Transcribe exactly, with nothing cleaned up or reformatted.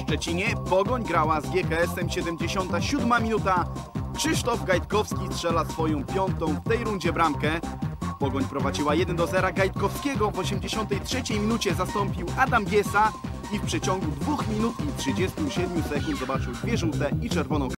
Szczecinie Pogoń grała z G K S-em. siedemdziesiąta siódma minuta. Krzysztof Gajtkowski strzela swoją piątą w tej rundzie bramkę. Pogoń prowadziła jeden do zera. Gajtkowskiego w osiemdziesiątej trzeciej minucie zastąpił Adam Biesa i w przeciągu dwóch minut i trzydziestu siedmiu sekund zobaczył dwie żółte i czerwoną.